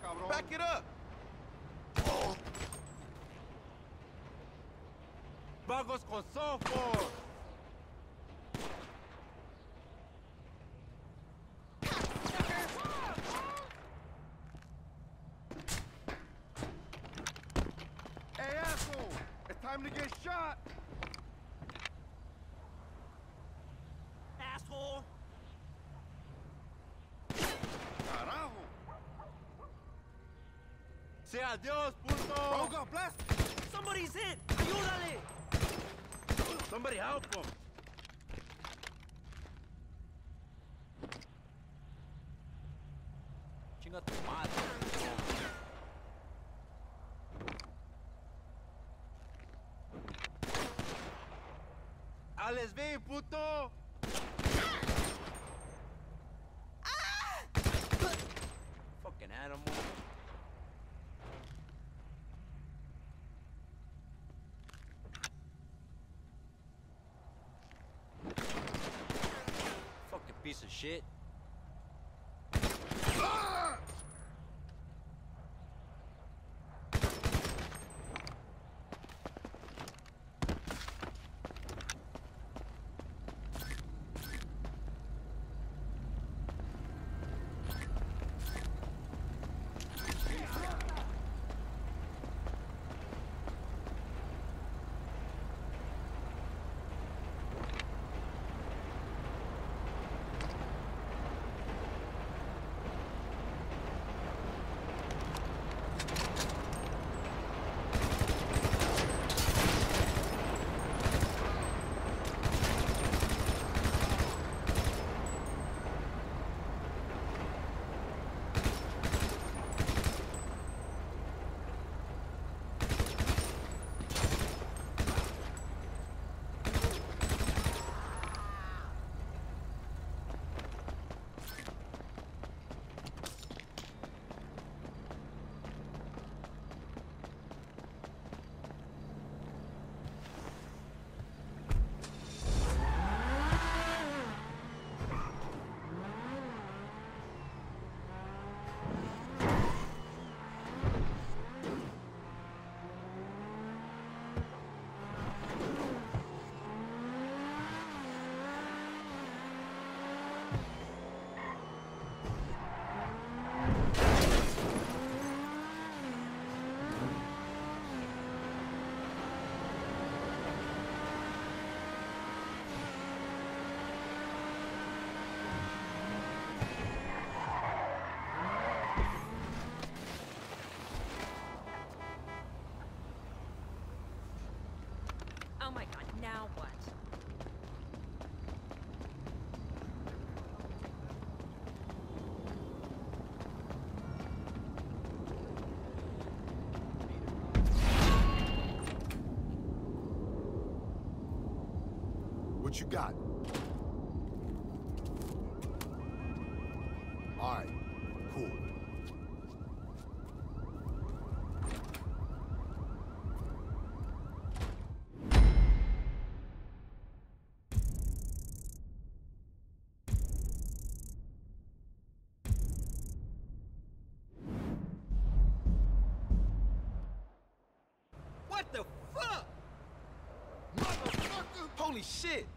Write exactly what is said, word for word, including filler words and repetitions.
cabrón. Back it up! Vagos con softball. Hey, asshole! It's time to get shot! Asshole! Carajo! Say adios, puto! Bro got blasted! Somebody's hit! Ayúdale! Somebody help him! Chinga tu madre. Alex V, puto! Fucking animal. Fucking piece of shit. Oh my god, now what? What you got? All right, cool. What the fuck? Motherfucker! Holy shit!